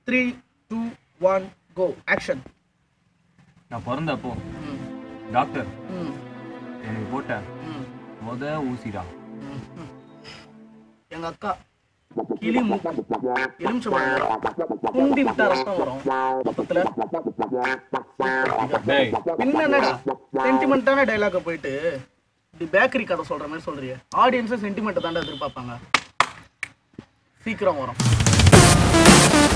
3 2 1 கோ action. நான் பிறந்தப்போ doctor ம் எனக்கு போட்ட ம் ஊசிடா. எங்க அக்கா கிளி மூக்கு எலுமிச்சம்பழம் குண்டி விட்டா ரத்தம் வரும் பக்கத்துல. டேய் பின்ன என்னடா சென்டிமெண்டான டைலாக போயிட்டு இப்படி பேக்கரி கதை சொல்ற மாதிரி சொல்றிய. ஆடியன்ஸும் சென்டிமெண்ட்டை தாண்டா எதிர்பார்ப்பாங்க. சீக்கிரம் வரும்.